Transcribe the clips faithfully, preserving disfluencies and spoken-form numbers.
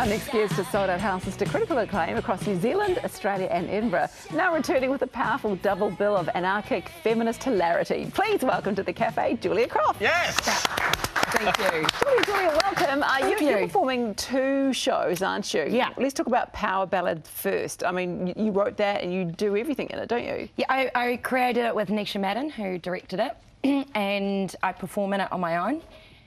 Our next guest has sold out houses to critical acclaim across New Zealand, Australia and Edinburgh, now returning with a powerful double bill of anarchic, feminist hilarity. Please welcome to the Café Julia Croft. Yes! Thank you. Julia, Julia, welcome. Uh, you, you're performing two shows, aren't you? Yeah. Let's talk about Power Ballad first. I mean, you, you wrote that and you do everything in it, don't you? Yeah, I, I created it with Nisha Madden, who directed it, and I perform in it on my own.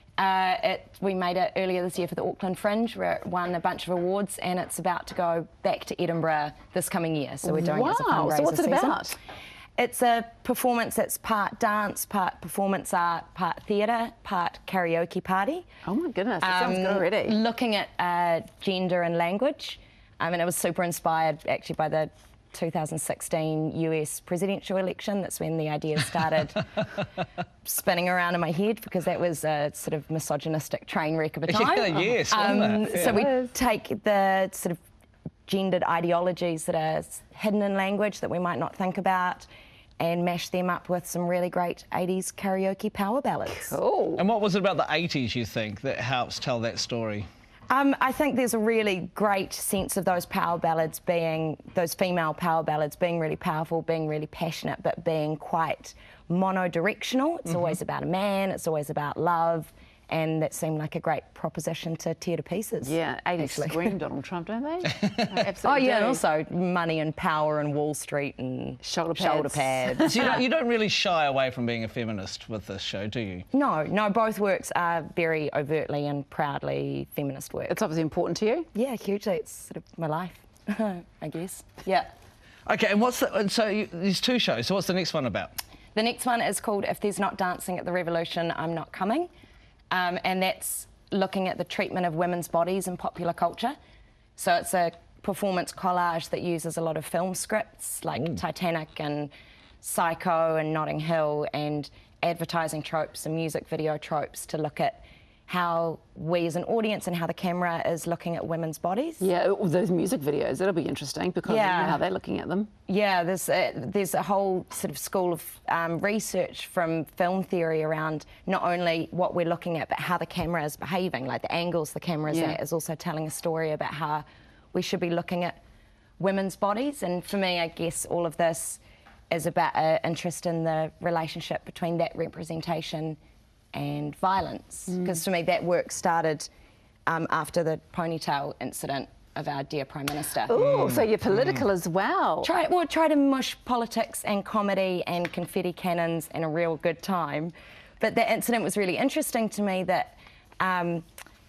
Uh, it, we made it earlier this year for the Auckland Fringe, where it won a bunch of awards, and it's about to go back to Edinburgh this coming year. So we're doing wow. it as a fundraiser So what's it season. about? It's a performance that's part dance, part performance art, part theatre, part karaoke party. Oh my goodness, that um, sounds good already. Looking at uh, gender and language. I mean, it was super inspired actually by the two thousand sixteen U S presidential election. That's when the idea started spinning around in my head, because that was a sort of misogynistic train wreck of a time. Yeah, yes, um, wasn't it? So Yeah. we take the sort of gendered ideologies that are hidden in language that we might not think about, and mash them up with some really great eighties karaoke power ballads. Cool. And what was it about the eighties, you think, that helps tell that story? Um, I think there's a really great sense of those power ballads being, those female power ballads being really powerful, being really passionate, but being quite monodirectional. It's mm-hmm. always about a man, it's always about love, and that seemed like a great proposition to tear to pieces. Yeah, eighties actually. scream Donald Trump, don't they? Absolutely. Oh yeah, do. and also money and power and Wall Street and shoulder pads. Shoulder pads. So you don't, you don't really shy away from being a feminist with this show, do you? No, no, both works are very overtly and proudly feminist work. It's obviously important to you. Yeah, hugely. It's sort of my life, I guess. Yeah. Okay, and what's the, and so you, these two shows, so what's the next one about? The next one is called If There's Not Dancing at the Revolution, I'm Not Coming. Um, and that's looking at the treatment of women's bodies in popular culture. So it's a performance collage that uses a lot of film scripts like Ooh. Titanic and Psycho and Notting Hill, and advertising tropes and music video tropes to look at how we as an audience and how the camera is looking at women's bodies. Yeah, those music videos, that'll be interesting, because Yeah. you know how they're looking at them. Yeah, there's a, there's a whole sort of school of um, research from film theory around not only what we're looking at, but how the camera is behaving, like the angles the camera is Yeah. at is also telling a story about how we should be looking at women's bodies. And for me, I guess all of this is about an interest in the relationship between that representation and violence, because mm. for me that work started um, after the ponytail incident of our dear Prime Minister. Oh, mm. so you're political mm. as well. Try, well, try to mush politics and comedy and confetti cannons and a real good time. But that incident was really interesting to me, that um,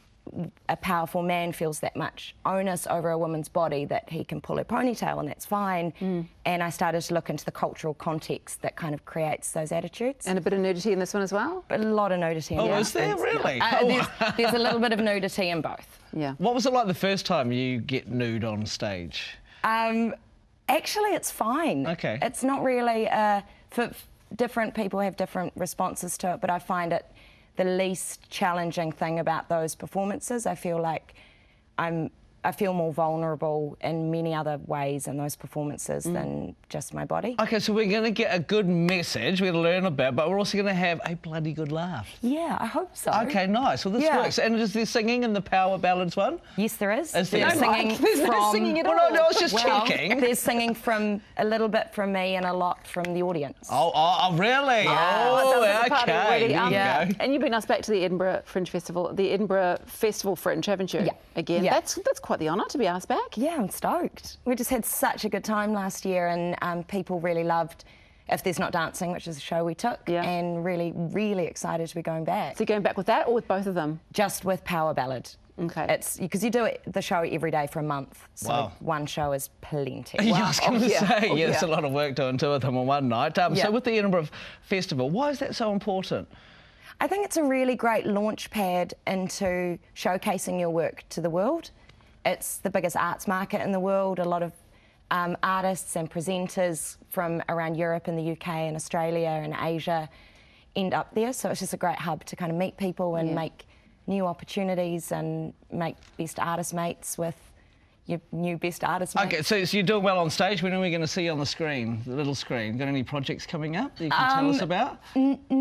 a powerful man feels that much onus over a woman's body that he can pull her ponytail and that's fine. Mm. And I started to look into the cultural context that kind of creates those attitudes. And a bit of nudity in this one as well? A lot of nudity in Oh, both. is there really? Uh, oh. there's, there's a little bit of nudity in both. Yeah. What was it like the first time you get nude on stage? Um, actually, it's fine. Okay. It's not really, uh, for different people have different responses to it, but I find it the least challenging thing about those performances. I feel like I'm, I feel more vulnerable in many other ways in those performances mm. than just my body. Okay, so we're going to get a good message, we're going to learn about, but we're also going to have a bloody good laugh. Yeah, I hope so. Okay, nice. Well, this yeah. works. And is there singing in the Power Ballads one? Yes, there is. Is there? There's singing like, there's from... no singing at all. Well, no, no, I was just well, checking. There's singing from a little bit from me and a lot from the audience. Oh, oh, oh really? Yeah. Oh, That was the party okay. already. There Um, you yeah. go. And you've been asked back to the Edinburgh Fringe Festival, the Edinburgh Festival Fringe, haven't you? Yeah. Again, Yeah. that's that's quite the honour to be asked back. Yeah, I'm stoked. We just had such a good time last year, and um, people really loved If There's Not Dancing, which is a show we took, Yeah. and really, really excited to be going back. So you're going back with that or with both of them? Just with Power Ballad. Okay. It's because you do it, the show every day for a month, so Wow. one show is plenty. Yeah, I was going to Oh, yeah. say, Oh, yeah, it's yeah. a lot of work doing two of them on one night. Um, Yeah. So with the Edinburgh Festival, why is that so important? I think it's a really great launch pad into showcasing your work to the world. It's the biggest arts market in the world. A lot of um, artists and presenters from around Europe and the U K and Australia and Asia end up there. So it's just a great hub to kind of meet people and Yeah. make new opportunities and make best artist mates with your new best artist mates. Okay, so, so you're doing well on stage. When are we going to see you on the screen, the little screen? Got any projects coming up that you can Um, tell us about? N not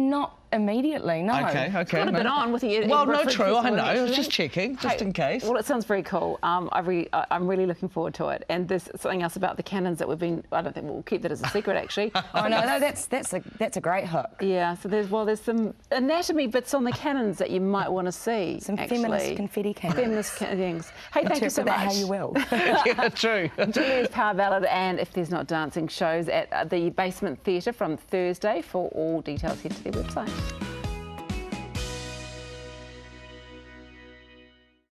immediately, no. Okay, okay. Got a bit no. on with the Well, no, Edinburgh true. I Fringe know. I was Festival, just checking, just Hey, in case. Well, it sounds very cool. Um, I re I- I'm really looking forward to it. And there's something else about the cannons that we've been. I don't think we'll keep that as a secret, actually. Oh no, no, that's that's a that's a great hook. Yeah. So there's well, there's some anatomy bits on the cannons that you might want to see. Some actually. feminist confetti cannons. Feminist cannons. Hey, thank you so Interpret much. that how you will. Yeah, true. Julia's Power Ballad and If There's Not Dancing shows at the Basement Theatre from Thursday. For all details, head to their website.